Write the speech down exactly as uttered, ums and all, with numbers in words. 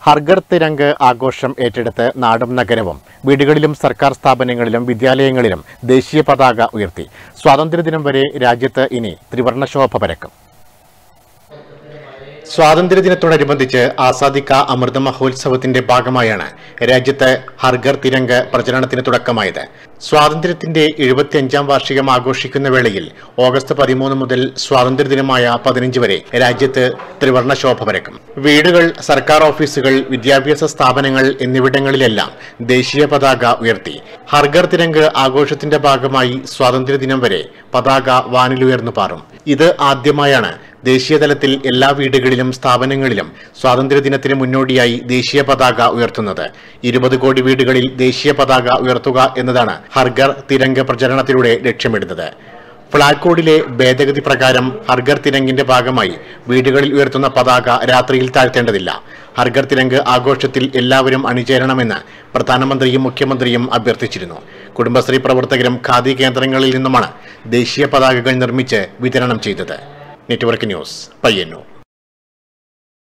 ഹർഘർ തിരംഗ് ആഘോഷം ഏറ്റെടുത്ത് നാടും നഗരവും വീടുകളിലും സർക്കാർ സ്ഥാപനങ്ങളിലും വിദ്യാലയങ്ങളിലും ദേശീയ പതാക ഉയർത്തി. സ്വാതന്ത്ര്യദിനം വരെ രാജ്യത്ത് ഇനി ത്രിവർണ്ണ ശോഭ പരക്കും. സ്വാതന്ത്ര്യദിനത്തോടനുബന്ധിച്ച് ആസാദി കാ അമൃത മഹോത്സവത്തിന്റെ ഭാഗമായാണ് രാജ്യത്ത് ഹർഘർ തിരംഗ് പ്രചരണത്തിന് തുടക്കമായത്. സ്വാതന്ത്ര്യത്തിന്റെ എഴുപത്തിയഞ്ചാം വാർഷികം ആഘോഷിക്കുന്ന വേളയിൽ ഓഗസ്റ്റ് പതിമൂന്ന് മുതൽ സ്വാതന്ത്ര്യദിനമായ പതിനഞ്ച് വരെ രാജ്യത്ത് ത്രിവർണ്ണ ശോഭ പരക്കും. വീടുകൾ, സർക്കാർ ഓഫീസുകൾ, വിദ്യാഭ്യാസ സ്ഥാപനങ്ങൾ എന്നിവിടങ്ങളിലെല്ലാം ദേശീയ പതാക ഉയർത്തി. ഹർഘർ തിരംഗ് ആഘോഷത്തിന്റെ ഭാഗമായി സ്വാതന്ത്ര്യദിനം വരെ പതാക വാനിലുയർന്നു പാറും. ഇത് ആദ്യമായാണ് ദേശീയതലത്തിൽ എല്ലാ വീടുകളിലും സ്ഥാപനങ്ങളിലും സ്വാതന്ത്ര്യദിനത്തിന് മുന്നോടിയായി ദേശീയ പതാക ഉയർത്തുന്നത്. ഇരുപത് കോടി വീടുകളിൽ ദേശീയ പതാക ഉയർത്തുക എന്നതാണ് ഹർഘർ തിരംഗ് പ്രചരണത്തിലൂടെ ലക്ഷ്യമിടുന്നത്. ഫ്ളാഗ് കോഡിലെ ഭേദഗതി പ്രകാരം ഹർഘർ തിരംഗിന്റെ ഭാഗമായി വീടുകളിൽ ഉയർത്തുന്ന പതാക രാത്രിയിൽ താഴ്ത്തേണ്ടതില്ല. ഹർഘർ തിരംഗ് ആഘോഷത്തിൽ എല്ലാവരും അണിചേരണമെന്ന് പ്രധാനമന്ത്രിയും മുഖ്യമന്ത്രിയും അഭ്യർത്ഥിച്ചിരുന്നു. കുടുംബശ്രീ പ്രവർത്തകരും ഖാദി കേന്ദ്രങ്ങളിൽ നിന്നുമാണ് ദേശീയ പതാകകൾ നിർമ്മിച്ച് വിതരണം ചെയ്തത്. Network news, Payyanur.